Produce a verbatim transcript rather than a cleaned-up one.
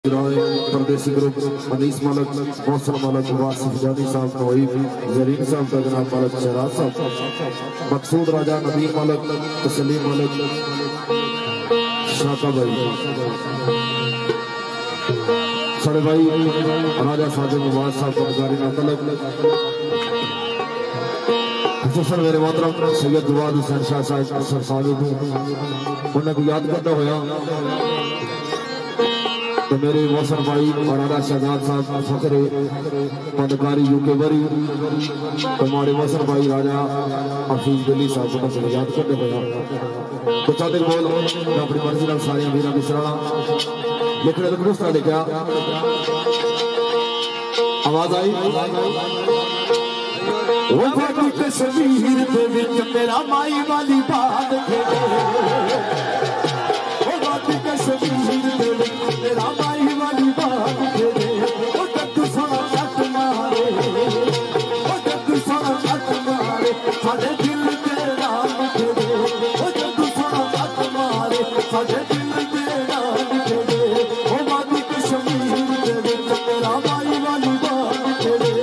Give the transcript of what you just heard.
परदेसी ग्रुप अनीस मालक मौसम मालक वासिफ जानी साहब नोई जरीन साहब का जनाब मालक शहराज साहब मकसूद राजा नबी मालक तसलीम मालक शाका भाई सारे भाई राजा साजिद नवाज साहब का गाड़ी ना तलक हुसैन मेरे मोहतरम सैयद जवाद हुसैन शाह साहब सर साजिद उन्हें को याद करता होया तो मेरे मौसम भाई और राजा शहजाद साहब फखरे पदकारी यूके बरी हमारे मौसम भाई राजा हफीज दिल्ली साहब को याद करते हुए तो चाहते बोल अपनी मर्जी का सारे वीर की सराहना लिखने तो किस तरह लिखा आवाज आई वो वादी कश्मीर दे विच मेरा माई वाली बात खेले वो वादी कश्मीर दे विच मेरा माई वाली बात खेले वो जग सोना सट मारे वो जग सोना सट मारे साडे दिल ते नाम खेले वो जग सोना सट मारे साडे दिल ते नाम खेले वो वादी कश्मीर दे विच मेरा माई वाली बात खेले